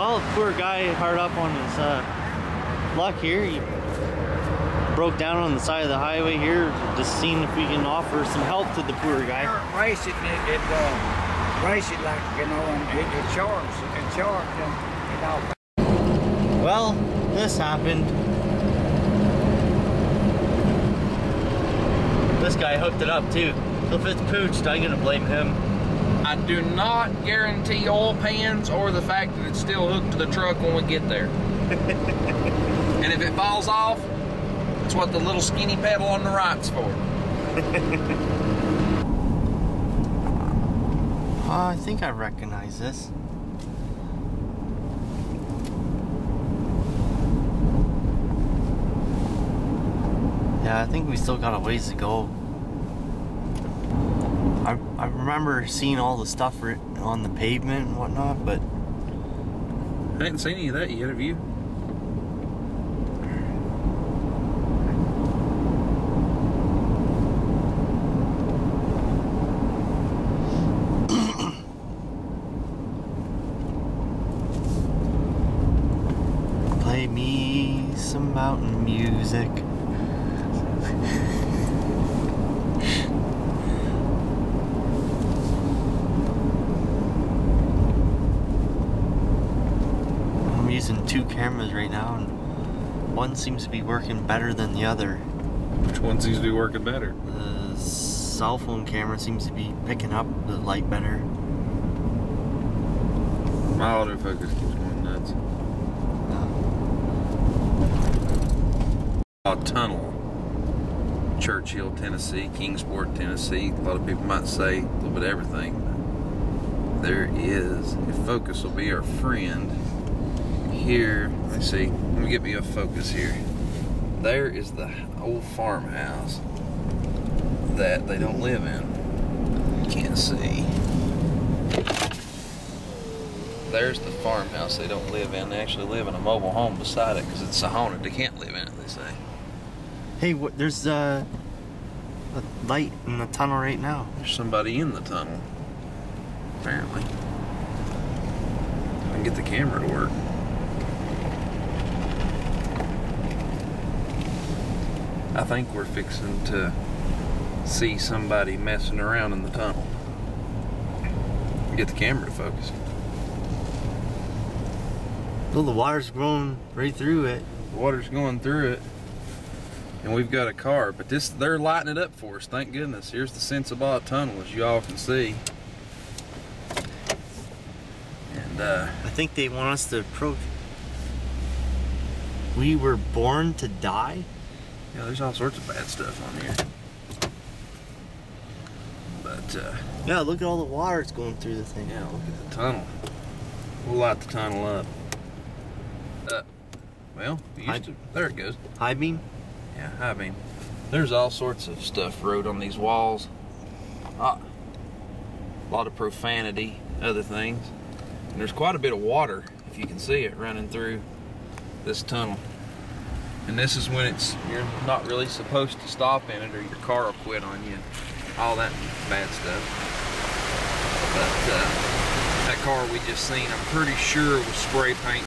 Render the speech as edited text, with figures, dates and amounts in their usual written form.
Well, poor guy hard up on his luck here. He broke down on the side of the highway here, just seeing if we can offer some help to the poor guy. Race it, race it like, you know, and it charged, Well, this happened. This guy hooked it up too. So if it's pooched, I'm gonna blame him. I do not guarantee oil pans or the fact that it's still hooked to the truck when we get there. And if it falls off, that's what the little skinny pedal on the right's for. I think I recognize this. Yeah, I think we still got a ways to go. I remember seeing all the stuff on the pavement and whatnot, but I hadn't seen any of that yet, have you? Play me some mountain music. Using two cameras right now, and one seems to be working better than the other. Which one seems to be working better? The cell phone camera seems to be picking up the light better. My autofocus keeps going nuts. A tunnel. Churchill, Tennessee, Kingsport, Tennessee. A lot of people might say a little bit of everything. There is, if focus will be our friend. Here, let's see, let me get me a focus here. There is the old farmhouse that they don't live in. You can't see. There's the farmhouse they don't live in. They actually live in a mobile home beside it because it's so haunted. They can't live in it, they say. Hey, there's a light in the tunnel right now. There's somebody in the tunnel, apparently. I can get the camera to work. I think we're fixing to see somebody messing around in the tunnel. Get the camera to focus. Well, the water's going right through it. The water's going through it, and we've got a car, but they're lighting it up for us, thank goodness. Here's the Sensabaugh Tunnel, as you all can see. And I think they want us to approach. We were born to die? Yeah, there's all sorts of bad stuff on here. But, yeah, look at all the water that's going through the thing. Yeah, look at the tunnel. We'll light the tunnel up. Well, there it goes. High beam? Yeah, high beam. There's all sorts of stuff wrote on these walls. A lot of profanity, other things. And there's quite a bit of water, if you can see it, running through this tunnel. And this is when you're not really supposed to stop in it or your car will quit on you. All that bad stuff. But that car we just seen, I'm pretty sure was spray paint